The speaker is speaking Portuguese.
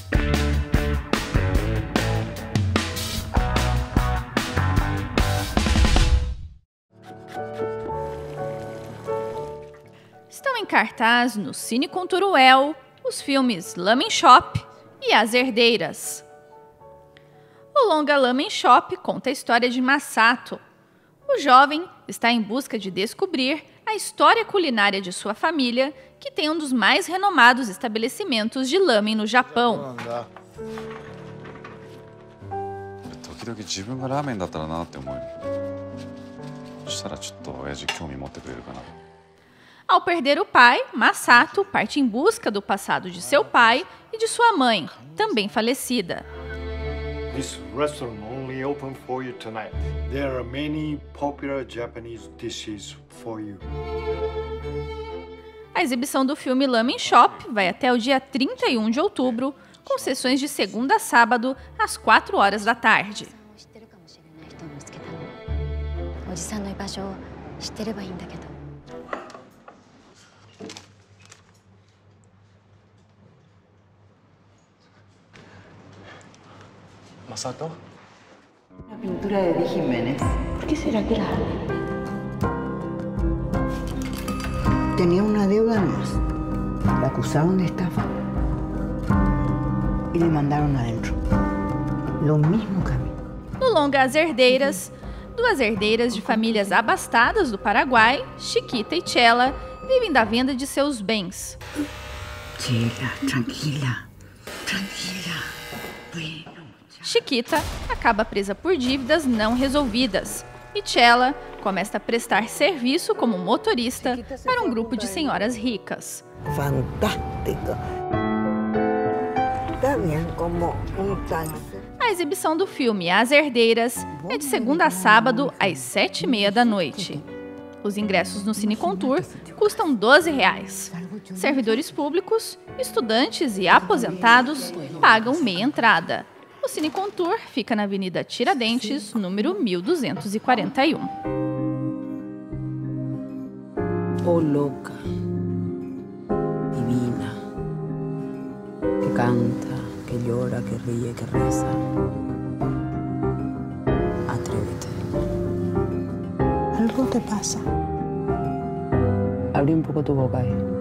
Estão em cartaz no Cine Cultura UEL os filmes Lamen Shop e As Herdeiras. O longa Lamen Shop conta a história de Masato. O jovem está em busca de descobrir a história culinária de sua família, que tem um dos mais renomados estabelecimentos de lamen no Japão. 時々自分がラーメンだったらなって思うよ。そしたらちょっと親父興味持ってくれるかな。 Ao perder o pai, Masato parte em busca do passado de seu pai e de sua mãe, também falecida. This restaurant only open for you tonight. There are many popular Japanese dishes for you. A exibição do filme Lamen Shop vai até o dia 31 de outubro, com sessões de segunda a sábado, às 4 horas da tarde. ¿Masato? La pintura de Di Jiménez. ¿Por qué será que la tenía una deuda más? La acusaron de estafa y le mandaron adentro. Lo mismo que a mí. No longa As Herdeiras, duas herdeiras de famílias abastadas do Paraguai, Chiquita e Chela, vivem da venda de seus bens. Chela, tranquila, tranquila. Bueno. Chiquita acaba presa por dívidas não resolvidas e Chela começa a prestar serviço como motorista para um grupo de senhoras ricas. Fantástico. Está bien como táxi. A exibição do filme As Herdeiras é de segunda a sábado às 7h30 da noite. Os ingressos no Cine Contour custam R$12. Servidores públicos, estudantes e aposentados pagam meia entrada. O Cine Contour fica na Avenida Tiradentes, número 1241. Oh, louca. Divina. Que canta, que llora, que ríe, que reza. Atrévete. Algo te pasa. Abre un poco tu boca,